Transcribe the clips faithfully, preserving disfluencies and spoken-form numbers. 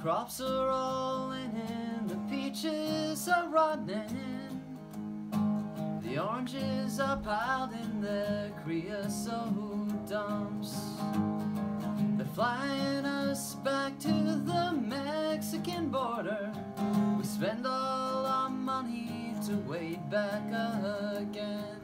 crops are rolling in, the peaches are rottening, the oranges are piled in their creosote dumps. They're flying us back to the Mexican border. We spend all our money to wade back again.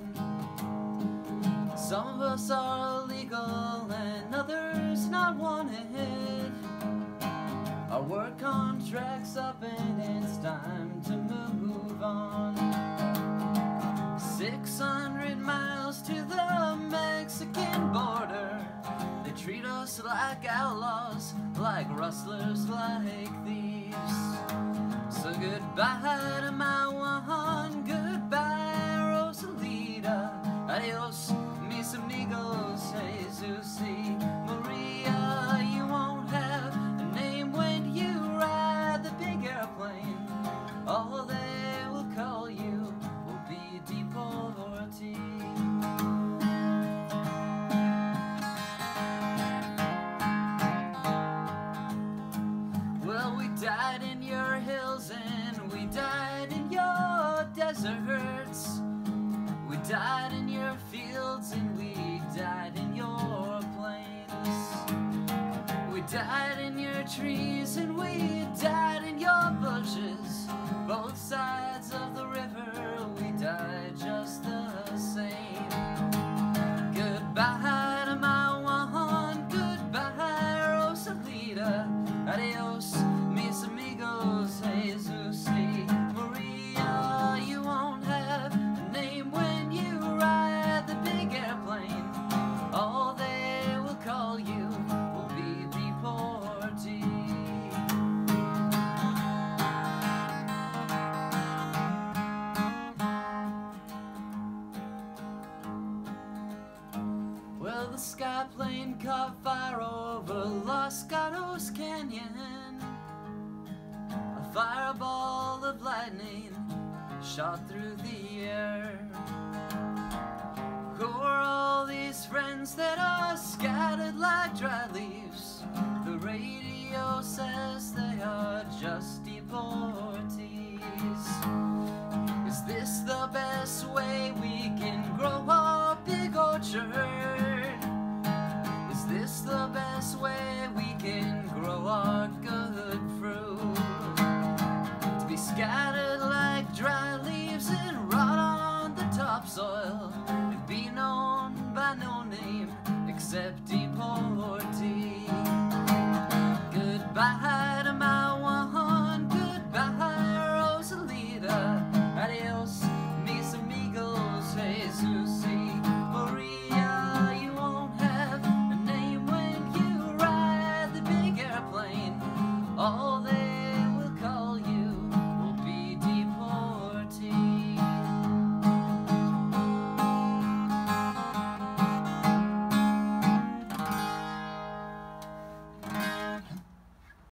Some of us are illegal and others not wanted. Our work contract's up and it's time to move on. Six hundred miles to the Mexican border. They treat us like outlaws, like rustlers, like thieves. So goodbye to my one, goodbye Rosalita. Adios, mis amigos, Jesus y Maria. You won't have a name when you ride the big airplane. All they will call you will be Deportee. Well, we died in your hills and we died in your deserts. We died in your fields and we died in your plains. We died in your trees and we died in your bushes. Both sides of the river, we died just the same. Goodbye to my one, goodbye Rosalita. Adios, mis amigos, Jesus y Maria. You won't have a name when you ride the big airplane. All they will call you will be Deportee. Well, the sky plane caught fire over Los Gatos Canyon. A fireball of lightning shot through the air. Who are all these friends that are scattered like dry